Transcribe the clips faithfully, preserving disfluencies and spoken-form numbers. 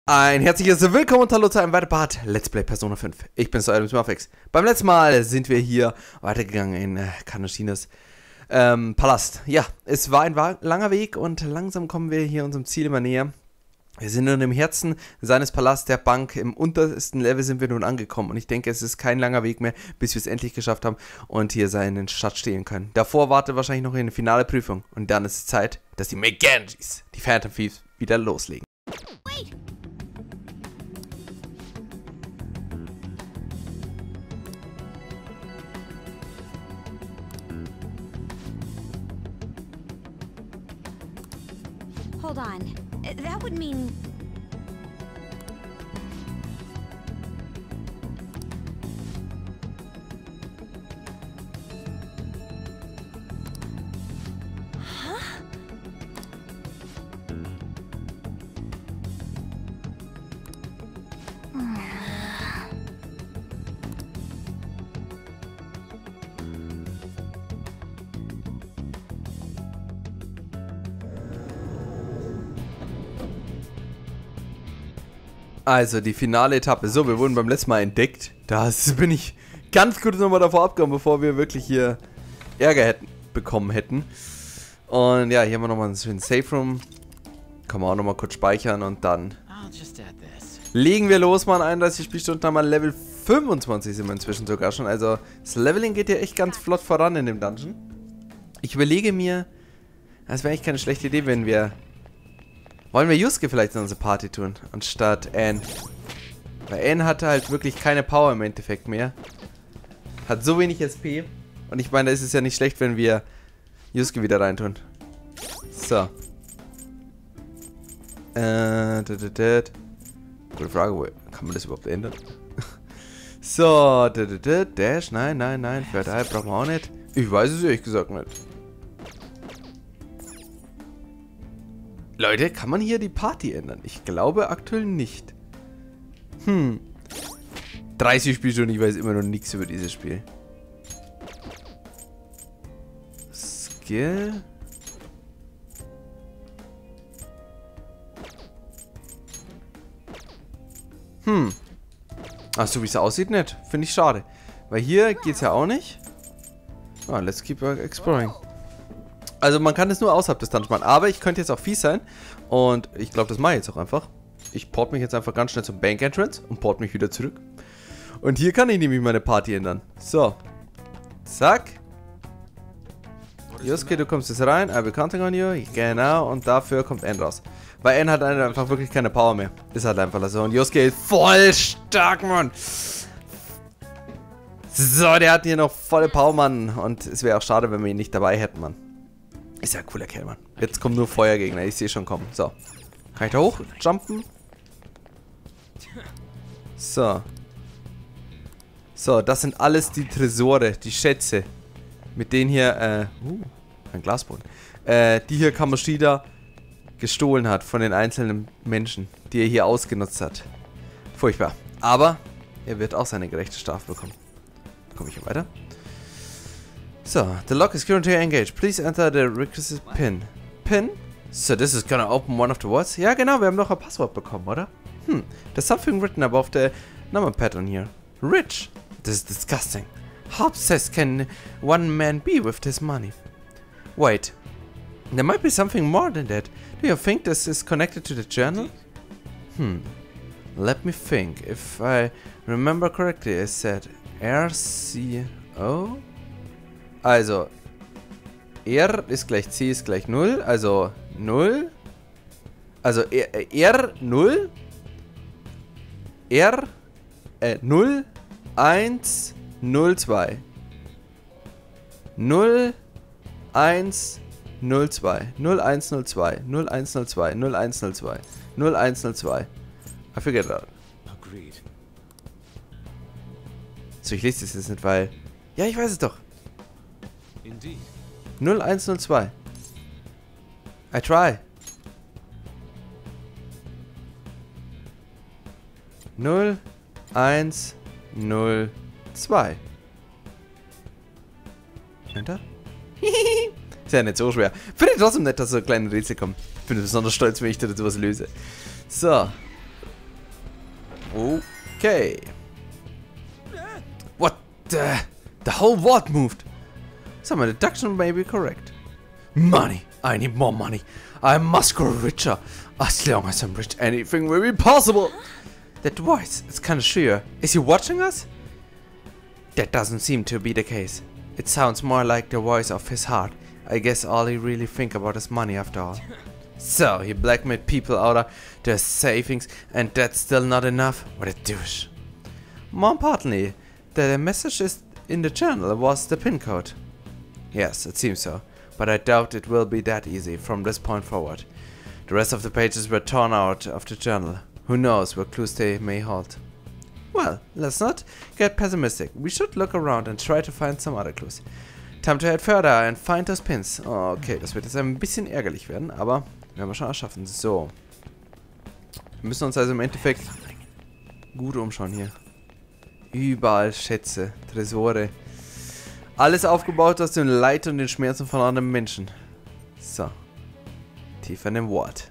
Ein herzliches Willkommen und Hallo zu einem weiteren Part Let's Play Persona fünf. Ich bin's, euer Smurfix. Beim letzten Mal sind wir hier weitergegangen in äh, Kanoshinas ähm, Palast. Ja, es war ein langer Weg und langsam kommen wir hier unserem Ziel immer näher. Wir sind nun im Herzen seines Palasts, der Bank. Im untersten Level sind wir nun angekommen und ich denke, es ist kein langer Weg mehr, bis wir es endlich geschafft haben und hier seinen Stadt stehlen können. Davor wartet wahrscheinlich noch eine finale Prüfung und dann ist es Zeit, dass die Megangis, die Phantom Thieves, wieder loslegen. Wait. Hold on. That would mean... Huh? Also, die finale Etappe. So, wir wurden beim letzten Mal entdeckt. Das bin ich ganz kurz nochmal davor abgekommen, bevor wir wirklich hier Ärger hätten, bekommen hätten. Und ja, hier haben wir nochmal einen schönen Safe Room. Kann man auch nochmal kurz speichern und dann legen wir los, Mann. einunddreißig Spielstunden haben wir Level fünfundzwanzig sind wir inzwischen sogar schon. Also, das Leveling geht ja echt ganz flott voran in dem Dungeon. Ich überlege mir, es wäre eigentlich keine schlechte Idee, wenn wir... Wollen wir Yusuke vielleicht in unsere Party tun, anstatt Anne? Weil Anne hatte halt wirklich keine Power im Endeffekt mehr. Hat so wenig S P. Und ich meine, da ist es ja nicht schlecht, wenn wir Yusuke wieder reintun. So. Äh, dit, dit, dit. Gute Frage, kann man das überhaupt ändern? So, dit, dit, dit. Dash, nein, nein, nein. Für Eye brauchen wir auch nicht. Ich weiß es ehrlich gesagt nicht. Leute, kann man hier die Party ändern? Ich glaube aktuell nicht. Hm. dreißig Spielstunden, ich weiß immer noch nichts über dieses Spiel. Skill. Hm. Ach, so wie es aussieht, nicht. Finde ich schade. Weil hier geht es ja auch nicht. Ah, let's keep exploring. Also man kann es nur außerhalb des Dungeons machen, aber ich könnte jetzt auch fies sein und ich glaube, das mache ich jetzt auch einfach. Ich port mich jetzt einfach ganz schnell zum Bank Entrance und port mich wieder zurück. Und hier kann ich nämlich meine Party ändern. So. Zack. Yusuke, du kommst jetzt rein, I will counting on you. Genau, und dafür kommt N raus. Weil N hat einfach wirklich keine Power mehr. Ist halt einfach so. Und Yusuke ist voll stark, Mann. So, der hat hier noch volle Power, Mann. Und es wäre auch schade, wenn wir ihn nicht dabei hätten, Mann. Ist ja ein cooler Kerl, Mann. Jetzt kommen nur Feuergegner. Ich sehe schon kommen. So. Kann ich da hoch jumpen? So. So, das sind alles die Tresore, die Schätze. Mit denen hier, äh, uh, ein Glasboden. Äh, die hier Kamoshida gestohlen hat von den einzelnen Menschen, die er hier ausgenutzt hat. Furchtbar. Aber er wird auch seine gerechte Strafe bekommen. Komme ich hier weiter? So, the lock is currently engaged. Please enter the requisite pin. Pin? So this is gonna open one of the wards? Ja, genau, wir haben noch ein Passwort bekommen, oder? Hm, there's something written above the number pattern here. Rich. This is disgusting. How obsessed can one man be with this money? Wait. There might be something more than that. Do you think this is connected to the journal? Hmm. Let me think. If I remember correctly, I said R C O? Also, R ist gleich C ist gleich null, also null. Also R, R null. R äh, null, eins, null, zwei. null, eins, null, zwei. null, eins, null, zwei. null, eins, null, zwei. null, eins, null, zwei. null, eins, null, zwei. I forget that. Agreed. So, ich lese das jetzt nicht, weil... Ja, ich weiß es doch. null eins null zwei. I try. null eins null zwei. Enter? Ist ja nicht so schwer. Finde ich trotzdem nett, dass so kleine Rätsel kommen. Ich bin besonders stolz, wenn ich da sowas löse. So. Okay. What the... The whole vault moved. So my deduction may be correct. Money. I need more money. I must grow richer. As long as I'm rich, anything will be possible. That voice is kind of sure. Is he watching us? That doesn't seem to be the case. It sounds more like the voice of his heart. I guess all he really think about is money after all. So, he blackmailed people out of their savings, and that's still not enough? What a douche. More importantly, the message is in the journal was the pin code. Yes, it seems so, but I doubt it will be that easy from this point forward. The rest of the pages were torn out of the journal. Who knows what clues they may hold. Well, let's not get pessimistic. We should look around and try to find some other clues. Time to head further and find those pins. Okay, das wird jetzt ein bisschen ärgerlich werden, aber werden wir schon erschaffen. So. Wir müssen uns also im Endeffekt gut umschauen hier. Überall Schätze, Tresore. Alles aufgebaut aus dem Leid und den Schmerzen von anderen Menschen. So. Tiefer in dem Wort.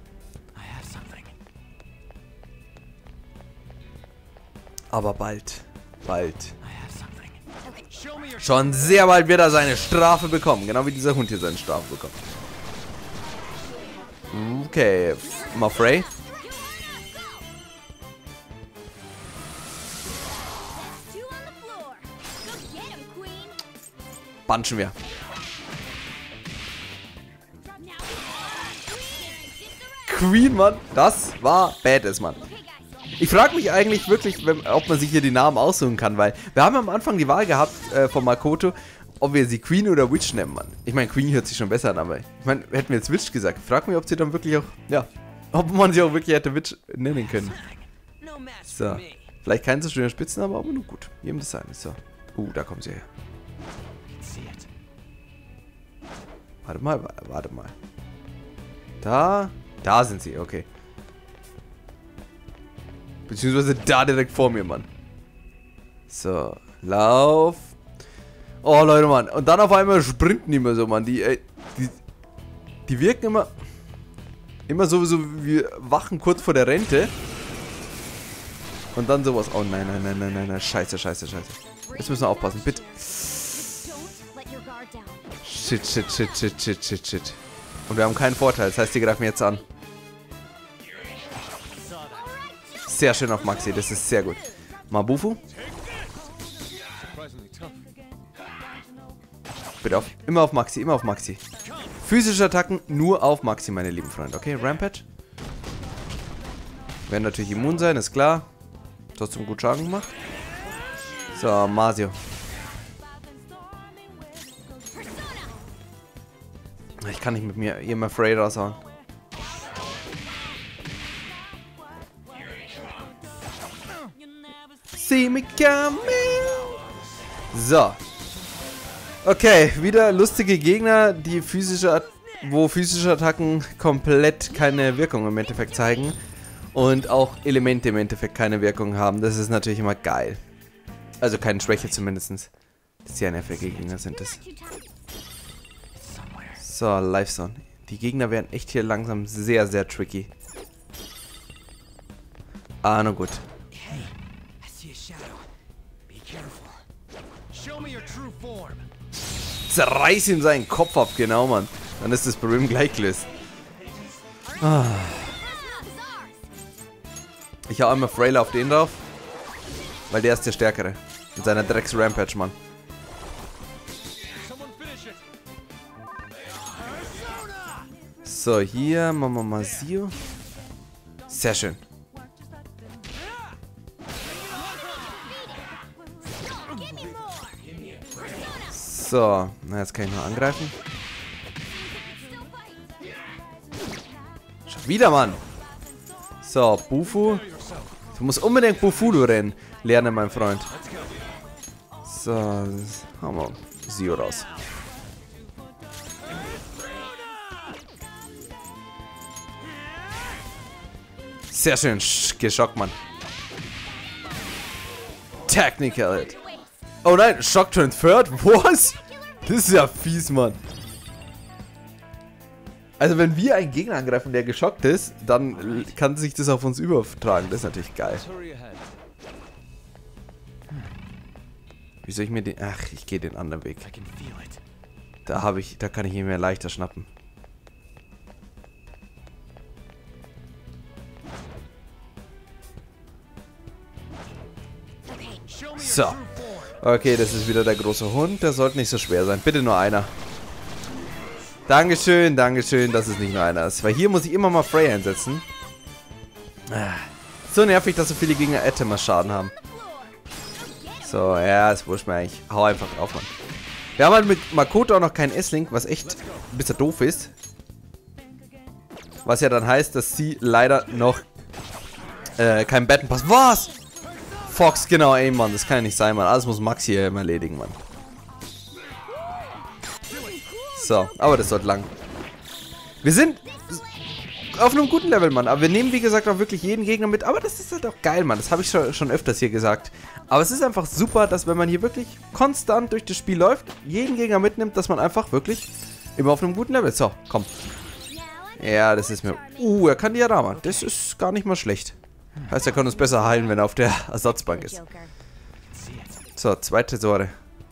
Aber bald. Bald. Schon sehr bald wird er seine Strafe bekommen. Genau wie dieser Hund hier seine Strafe bekommt. Okay. Mafrey. Punchen wir. Queen, Mann. Das war badass, Mann. Ich frage mich eigentlich wirklich, wenn, ob man sich hier die Namen aussuchen kann, weil wir haben am Anfang die Wahl gehabt äh, von Makoto, ob wir sie Queen oder Witch nennen, Mann. Ich meine, Queen hört sich schon besser an, aber ich meine, hätten wir jetzt Witch gesagt. Ich frage mich, ob sie dann wirklich auch, ja, ob man sie auch wirklich hätte Witch nennen können. So, vielleicht kein so schöner Spitzname, aber nur gut. Jedem das sein. So, uh, da kommen sie her. Warte mal, warte mal. Da, da sind sie, okay. Beziehungsweise da direkt vor mir, Mann. So, lauf. Oh, Leute, Mann. Und dann auf einmal sprinten die immer so, Mann. Die, ey, die, die wirken immer, immer so, so wie Wachen kurz vor der Rente. Und dann sowas. Oh, nein, nein, nein, nein, nein, nein. Scheiße, scheiße, scheiße. Jetzt müssen wir aufpassen, bitte. Shit, shit, shit, shit, shit, shit, shit. Und wir haben keinen Vorteil. Das heißt, die greifen jetzt an. Sehr schön auf Maxi, das ist sehr gut. Mabufu. Bitte auf, immer auf Maxi, immer auf Maxi. Physische Attacken nur auf Maxi, meine lieben Freunde. Okay, Rampage. Werden natürlich immun sein, ist klar. Trotzdem gut Schaden gemacht. So, Masio. Ich kann nicht mit mir immer Frey raushauen. See me coming. So. Okay, wieder lustige Gegner, die physische, wo physische Attacken komplett keine Wirkung im Endeffekt zeigen. Und auch Elemente im Endeffekt keine Wirkung haben. Das ist natürlich immer geil. Also keine Schwäche zumindest. Sehr nervige Gegner sind das. So, Live-Zone. Die Gegner werden echt hier langsam sehr, sehr tricky. Ah, na gut. Zerreiß ihm seinen Kopf ab, genau, Mann. Dann ist das Problem gleich gelöst. Ah. Ich hau einmal Frailer auf den drauf. Weil der ist der Stärkere. Mit seiner Drecks-Rampage, Mann. So, hier Mama Masio. Sehr schön. So, na jetzt kann ich noch angreifen. Schon wieder, Mann. So, Bufu. Du musst unbedingt Bufudo rennen lernen, mein Freund. So, haben wir Sio raus. Sehr schön, geschockt, Mann. Technical Hit. Oh nein, Shock Transferred? Was? Das ist ja fies, Mann. Also wenn wir einen Gegner angreifen, der geschockt ist, dann kann sich das auf uns übertragen. Das ist natürlich geil. Wie soll ich mir den... Ach, ich gehe den anderen Weg. Da habe ich... Da kann ich ihn mir leichter schnappen. So. Okay, das ist wieder der große Hund. Der sollte nicht so schwer sein. Bitte nur einer. Dankeschön, Dankeschön, dass es nicht nur einer ist. Weil hier muss ich immer mal Frey einsetzen. So nervig, dass so viele Gegner Atemer Schaden haben. So, ja, ist wurscht mir eigentlich. Hau einfach drauf, Mann. Wir haben halt mit Makoto auch noch keinen S-Link, was echt ein bisschen doof ist. Was ja dann heißt, dass sie leider noch äh, keinen Betten passt. Was? Fox, genau, ey, Mann, das kann ja nicht sein, Mann. Alles muss Max hier immer erledigen, Mann. So, aber das sollte lang. Wir sind auf einem guten Level, Mann. Aber wir nehmen, wie gesagt, auch wirklich jeden Gegner mit. Aber das ist halt auch geil, Mann. Das habe ich schon, schon öfters hier gesagt. Aber es ist einfach super, dass wenn man hier wirklich konstant durch das Spiel läuft, jeden Gegner mitnimmt, dass man einfach wirklich immer auf einem guten Level ist. So, komm. Ja, das ist mir... Uh, er kann Diorama. Das ist gar nicht mal schlecht. Heißt, er kann uns besser heilen, wenn er auf der Ersatzbank ist. So, zwei Tresore.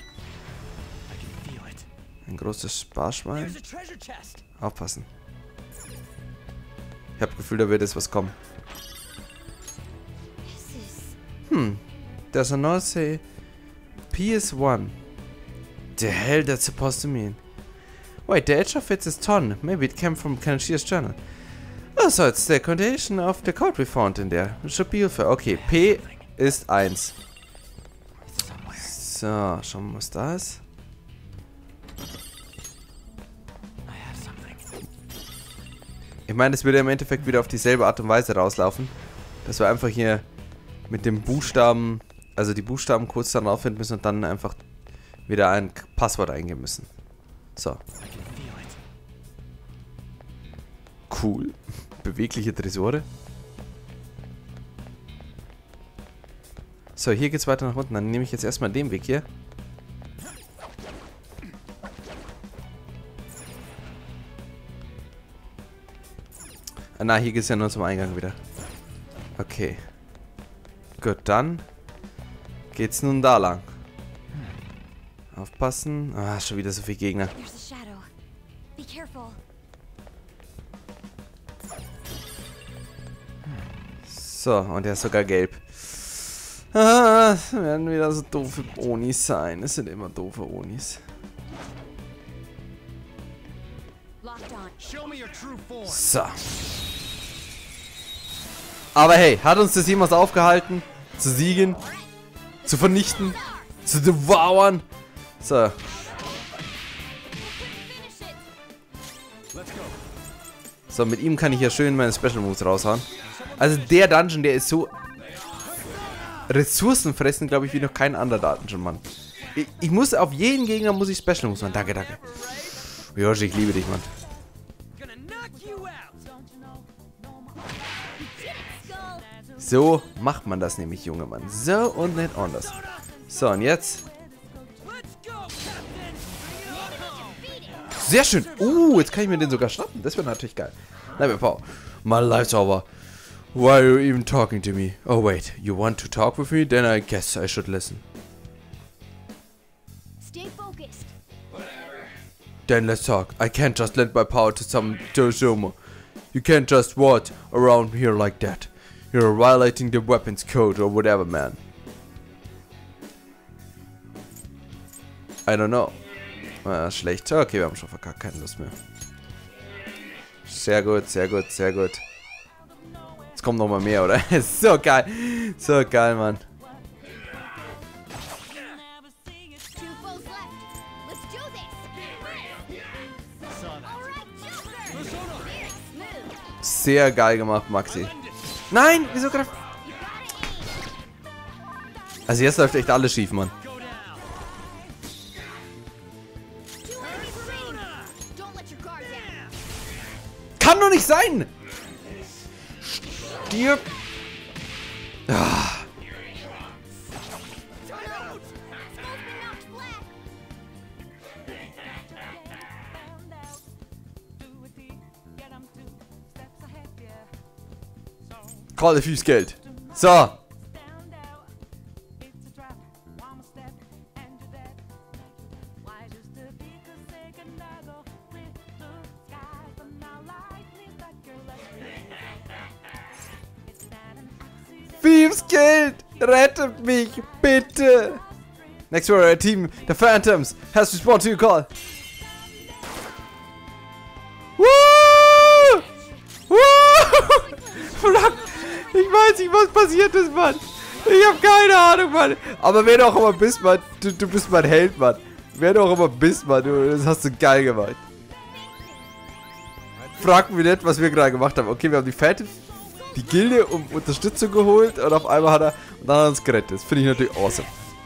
Ein großes Sparschwein. Aufpassen. Ich habe Gefühl, da wird jetzt was kommen. Hm. There's another say P S one. The hell that's supposed to mean? Wait, the edge of it is torn. Maybe it came from Kanashi's journal. Oh, so it's the condition of the code we found in there. It should be useful. Okay, P ist eins. So, schauen wir mal, was da ist. Ich meine, das würde im Endeffekt wieder auf dieselbe Art und Weise rauslaufen. Dass wir einfach hier mit dem Buchstaben, also die Buchstaben kurz dann auffinden müssen und dann einfach wieder ein Passwort eingeben müssen. So. Cool. Bewegliche Tresore. So, hier geht's weiter nach unten. Dann nehme ich jetzt erstmal den Weg hier. Ah, na, hier geht's ja nur zum Eingang wieder. Okay. Gut, dann geht's nun da lang. Aufpassen. Ah, schon wieder so viele Gegner. So, und der ist sogar gelb. Ah, das werden wieder so doofe Onis sein. Es sind immer doofe Onis. So. Aber hey, hat uns das jemals aufgehalten? Zu siegen? Zu vernichten? Zu devouren? So. So, mit ihm kann ich ja schön meine Special Moves raushauen. Also der Dungeon, der ist so ressourcenfressend, glaube ich, wie noch kein anderer Dungeon, Mann. Ich, ich muss auf jeden Gegner muss ich Special Moves machen. Danke, danke. Yoshi, ich liebe dich, Mann. So macht man das nämlich, junge Mann. So und nicht anders. So, und jetzt. Sehr schön. Uh, jetzt kann ich mir den sogar schnappen. Das wäre natürlich geil. Nein, Pau. My life's over. Why are you even talking to me? Oh, wait. You want to talk with me? Then I guess I should listen. Stay focused. Then let's talk. I can't just lend my power to some Dozomo. You can't just walk around here like that. You're violating the weapons code or whatever, man. I don't know. Ah, schlecht. Okay, wir haben schon verkackt. Keine Lust mehr. Sehr gut, sehr gut, sehr gut. Jetzt kommt noch mal mehr, oder? So geil. So geil, Mann. Sehr geil gemacht, Maxi. Nein, wieso gerade... Also jetzt läuft echt alles schief, Mann. Kann doch nicht sein! Stirb! Ah. Gerade fürs Geld. So. Thieves Geld! Rettet mich, bitte! Next Warrior Team, the Phantoms, has responded to your call. Woo! Woo! Fuck! Ich weiß nicht, was passiert ist, Mann. Ich hab keine Ahnung, Mann. Aber wer du auch immer bist, Mann, du, du bist mein Held, Mann. Wer du auch immer bist, Mann, du, das hast du geil gemacht. Frag mich nicht, was wir gerade gemacht haben. Okay, wir haben die Phantoms, die Gilde um Unterstützung geholt und auf einmal hat er und dann hat er uns gerettet. Das finde ich natürlich awesome.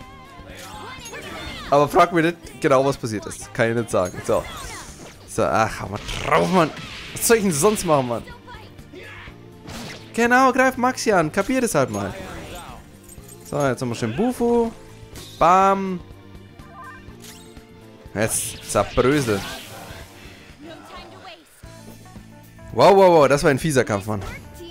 Aber frag mich nicht genau, was passiert ist. Kann ich nicht sagen. So. So, ach, hau mal drauf, Mann. Was soll ich denn sonst machen, Mann? Genau, greif Maxi an. Kapier das halt mal. So, jetzt haben wir schön Bufu. Bam. Jetzt zerbröselt. Wow, wow, wow. Das war ein fieser Kampf, Mann.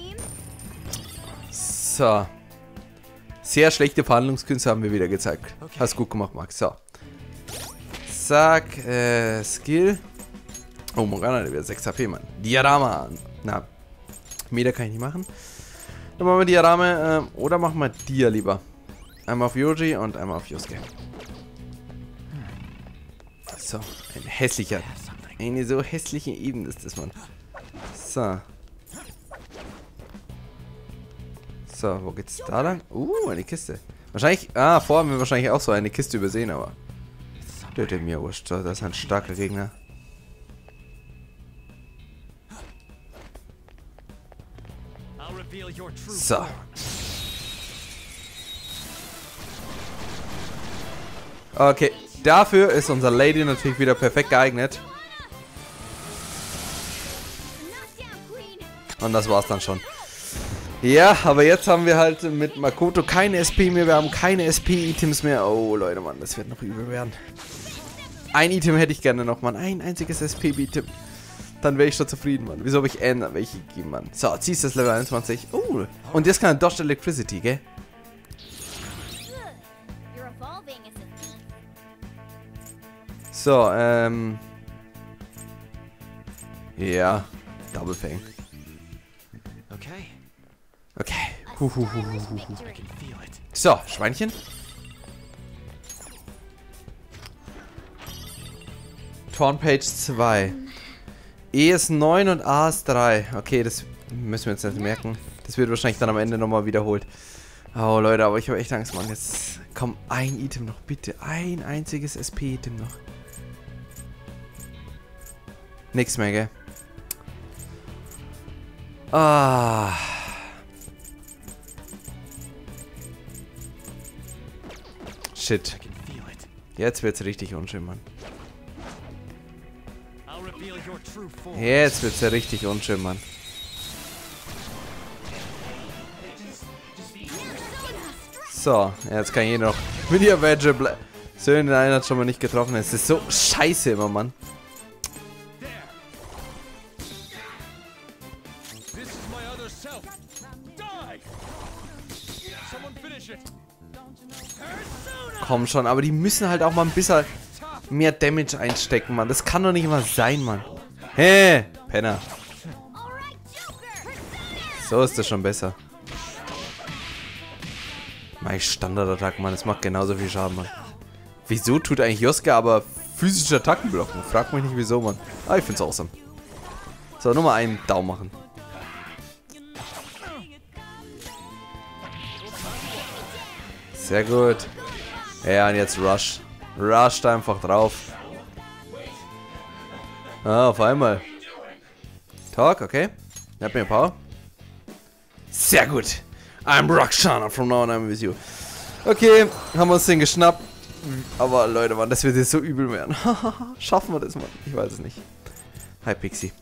So. Sehr schlechte Verhandlungskünste haben wir wieder gezeigt. Hast gut gemacht, Max. So. Zack. Äh, Skill. Oh, Morgana, der wird sechs H P, Mann. Diorama. Na. Meter kann ich nicht machen. Dann machen wir Diorama. Ähm, oder machen wir Dia lieber. Einmal auf Yoji und einmal auf Yosuke. So. Ein hässlicher. Eine so hässliche Ebene ist das, Mann. So. So, wo geht's da lang? Uh, eine Kiste. Wahrscheinlich, ah, vorher haben wir wahrscheinlich auch so eine Kiste übersehen, aber töte mir wurscht. Das ist ein starker Gegner. So. Okay, dafür ist unser Lady natürlich wieder perfekt geeignet. Und das war's dann schon. Ja, aber jetzt haben wir halt mit Makoto keine S P mehr. Wir haben keine S P-Items mehr. Oh, Leute, Mann, das wird noch übel werden. Ein Item hätte ich gerne noch, Mann. Ein einziges S P-Item. Dann wäre ich schon zufrieden, Mann. Wieso habe ich N? Welche gegeben, Mann? So, ziehst das Level einundzwanzig. Oh, und jetzt kann er Dodge Electricity, gell? So, ähm... ja, Double Fang. Okay. Okay. Huhuhuhuhu. So, Schweinchen. Tornpage zwei. E ist neun und A ist drei. Okay, das müssen wir jetzt nicht merken. Das wird wahrscheinlich dann am Ende nochmal wiederholt. Oh, Leute, aber ich habe echt Angst, Mann. Jetzt komm, ein Item noch, bitte. Ein einziges S P-Item noch. Nix mehr, gell? Ah. Shit. Jetzt wird's richtig unschön, Mann. Jetzt wird's ja richtig unschön, Mann. So, jetzt kann jeder noch mit ihr Badge bleiben. So, den einen hat schon mal nicht getroffen. Es ist so scheiße immer, Mann. Komm schon, aber die müssen halt auch mal ein bisschen mehr Damage einstecken, Mann. Das kann doch nicht mal sein, Mann. Hä? Hey, Penner. So ist das schon besser. Mein Standardattack, Mann. Das macht genauso viel Schaden, Mann. Wieso tut eigentlich Yosuke aber physische Attacken blocken? Frag mich nicht wieso, Mann. Ah, ich find's awesome. So, nur mal einen Daumen machen. Sehr gut. Ja, und jetzt Rush. Rusht einfach drauf. Ah, auf einmal. Talk, okay. Er hat mir Power. Sehr gut. I'm Roxana from now on I'm with you. Okay, haben wir uns den geschnappt. Aber Leute, Mann, das wird jetzt so übel werden. Schaffen wir das, Mann? Ich weiß es nicht. Hi, Pixie.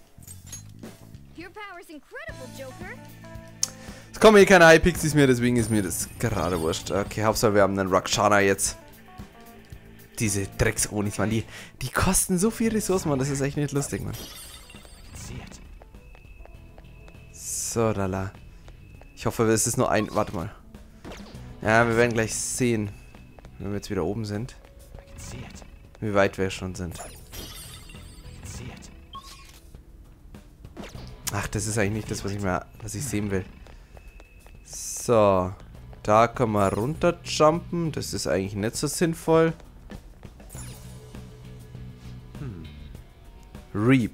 Es kommen hier keine High Pixies mehr, deswegen ist mir das gerade wurscht. Okay, Hauptsache wir haben einen Roxana jetzt. Diese Drecks-Onis, Mann, die, die kosten so viel Ressourcen, Mann, das ist echt nicht lustig, Mann. So, lala. Ich hoffe, es ist nur ein... Warte mal. Ja, wir werden gleich sehen, wenn wir jetzt wieder oben sind, I can see it. wie weit wir schon sind. I can see it. Ach, das ist eigentlich nicht das, was ich mehr, was ich sehen will. So. Da können wir runterjumpen. Das ist eigentlich nicht so sinnvoll. Hmm. Reap.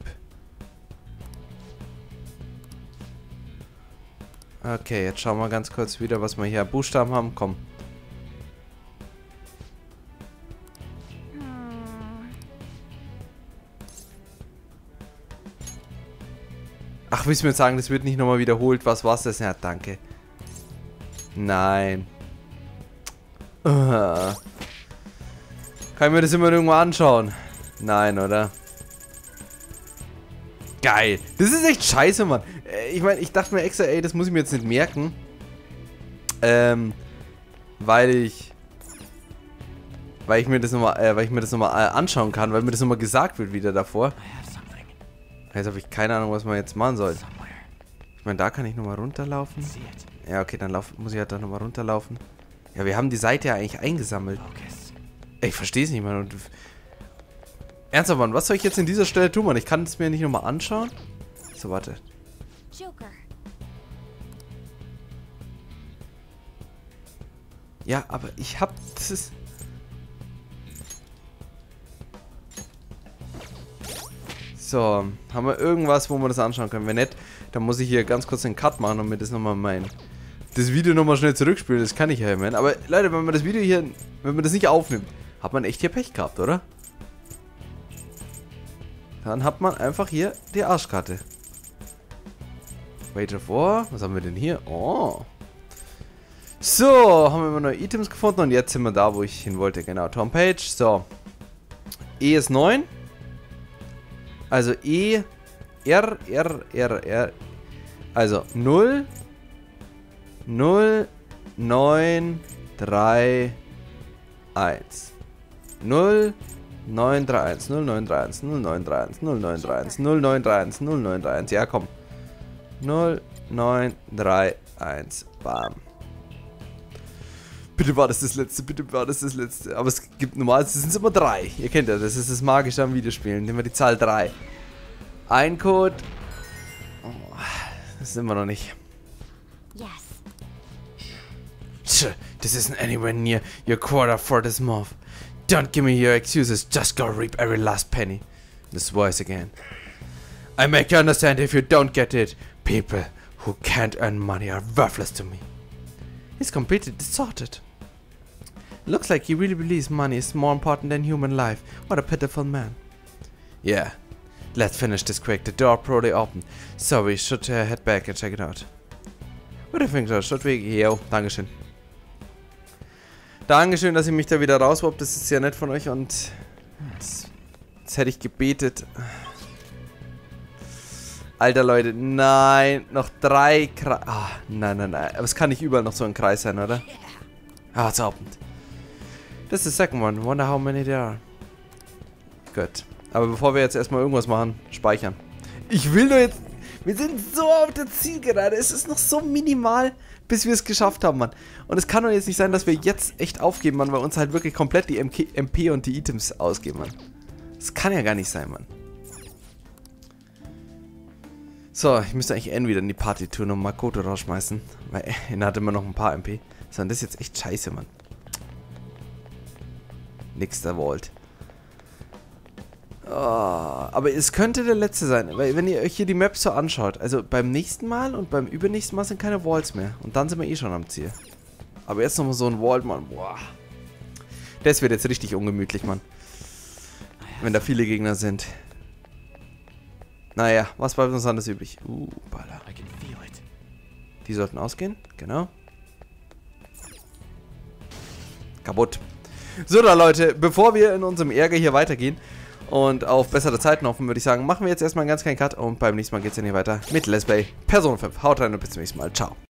Okay, jetzt schauen wir ganz kurz wieder, was wir hier an Buchstaben haben. Komm. Ach, willst du mir sagen, das wird nicht nochmal wiederholt? Was war's das? Ja, danke. Nein. Uh. Kann ich mir das immer irgendwo anschauen? Nein, oder? Geil. Das ist echt scheiße, Mann. Ich meine, ich dachte mir extra, ey, das muss ich mir jetzt nicht merken. Ähm, weil ich... Weil ich mir das nochmal, äh, weil ich mir das nochmal äh, anschauen kann, weil mir das nochmal gesagt wird wieder davor. I have something. Jetzt habe ich keine Ahnung, was man jetzt machen soll. Somewhere. Ich meine, da kann ich nochmal runterlaufen. See it. Ja, okay, dann lauf, muss ich halt da nochmal runterlaufen. Ja, wir haben die Seite ja eigentlich eingesammelt. Focus. Ey, ich verstehe es nicht, Mann. Und ernsthaft, Mann, was soll ich jetzt in dieser Stelle tun, Mann? Ich kann es mir nicht nochmal anschauen? So, warte. Joker. Ja, aber ich hab... Das ist... So, haben wir irgendwas, wo wir das anschauen können? Wenn nicht, dann muss ich hier ganz kurz einen Cut machen und mir das nochmal mein... Das Video nochmal schnell zurückspielen, das kann ich ja immer. Aber Leute, wenn man das Video hier... Wenn man das nicht aufnimmt, hat man echt hier Pech gehabt, oder? Dann hat man einfach hier die Arschkarte. Wait of War. Was haben wir denn hier? Oh. So, haben wir immer neue Items gefunden und jetzt sind wir da, wo ich hin wollte. Genau, Tom Page. So. E ist neun. Also E, R, R, R, R. Also null, null, neun, drei, eins. null, neun, drei, eins, null, neun, drei, eins, null, neun, drei, eins, null, neun, drei, eins, null, neun, drei, eins, null, neun, drei, eins. Ja, komm. null, neun, drei, eins. Bam. Bitte war das das letzte, bitte war das das letzte. Aber es gibt normalerweise sind es immer drei. Ihr kennt ja, das ist das Magische am Videospielen. Nehmen wir die Zahl drei. Ein Code. Oh, das sind wir noch nicht. Yes. Tch, this isn't anywhere near your quota for this month. Don't give me your excuses, just go reap every last penny. This voice again. I make you understand if you don't get it. People who can't earn money are worthless to me. He's completely distorted. Looks like he really believes money is more important than human life. What a pitiful man. Yeah. Let's finish this quick. The door probably opened. So we should uh, head back and check it out. What do you think, Should we... Yo, Dankeschön. Dankeschön, dass ihr mich da wieder rauswoppt. Das ist ja nett von euch und... Jetzt, jetzt hätte ich gebetet. Alter, Leute. Nein. Noch drei Kreise. Ah, nein, nein, nein. Aber es kann nicht überall noch so ein Kreis sein, oder? Ah, it's opened. This is the second one. Wonder how many there are. Gut. Aber bevor wir jetzt erstmal irgendwas machen, speichern. Ich will nur jetzt... Wir sind so auf der Zielgerade. Es ist noch so minimal, bis wir es geschafft haben, Mann. Und es kann doch jetzt nicht sein, dass wir jetzt echt aufgeben, Mann, weil uns halt wirklich komplett die M P und die Items ausgeben, Mann. Das kann ja gar nicht sein, Mann. So, ich müsste eigentlich N wieder in die Party tun und Makoto rausschmeißen. Weil N hat immer noch ein paar M P. So, und das ist jetzt echt scheiße, Mann. Nächster Vault. Oh, aber es könnte der letzte sein, weil wenn ihr euch hier die Maps so anschaut, also beim nächsten Mal und beim übernächsten Mal sind keine Vaults mehr. Und dann sind wir eh schon am Ziel. Aber jetzt nochmal so ein Vault, Mann. Boah. Das wird jetzt richtig ungemütlich, Mann. Wenn da viele Gegner sind. Naja, was bleibt uns anders übrig? Uh, Baller. I can feel it. Die sollten ausgehen, genau. Kaputt. So, dann Leute, bevor wir in unserem Ärger hier weitergehen und auf bessere Zeiten hoffen, würde ich sagen, machen wir jetzt erstmal einen ganz kleinen Cut und beim nächsten Mal geht es dann hier weiter mit Let's Play Persona fünf. Haut rein und bis zum nächsten Mal. Ciao.